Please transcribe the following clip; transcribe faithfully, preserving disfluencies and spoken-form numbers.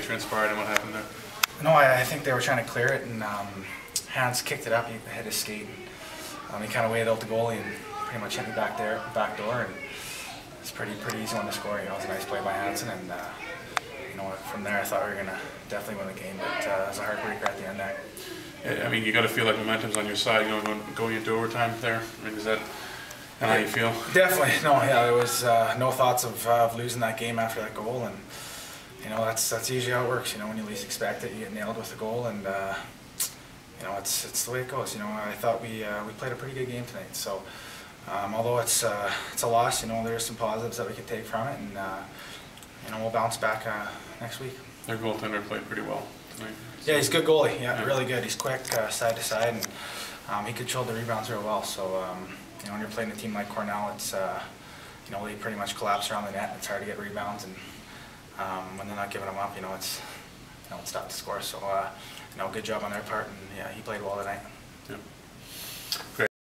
transpired and what happened there? No, I, I think they were trying to clear it, and um, Hans kicked it up. He hit his skate, and um, he kind of waited out the goalie and pretty much hit me back there, back door, and it's pretty pretty easy one to score. You know, it was a nice play by Hansen, and uh, you know, from there I thought we were gonna definitely win the game, but uh, it was a heartbreaker at the end there. I mean, you got to feel like momentum's on your side, you know, going, going into overtime there. I mean, is that kind of how you feel? Definitely. No, yeah, there was uh, no thoughts of, uh, of losing that game after that goal, and you know, that's that's usually how it works. You know, when you least expect it, you get nailed with a goal, and uh, you know, it's it's the way it goes. You know, I thought we uh, we played a pretty good game tonight. So, um, although it's uh, it's a loss, you know, there's some positives that we could take from it, and uh, you know, we'll bounce back uh, next week. Their goaltender played pretty well tonight. So. Yeah, he's a good goalie. Yeah, yeah. Really good. He's quick, uh, side to side, and um, he controlled the rebounds real well. So, um, you know, when you're playing a team like Cornell, it's uh, you know, they pretty much collapse around the net. And it's hard to get rebounds, and um, when they're not giving them up, you know, it's you know, it's tough to score. So, uh, you know, good job on their part, and yeah, he played well tonight. Yeah. Great.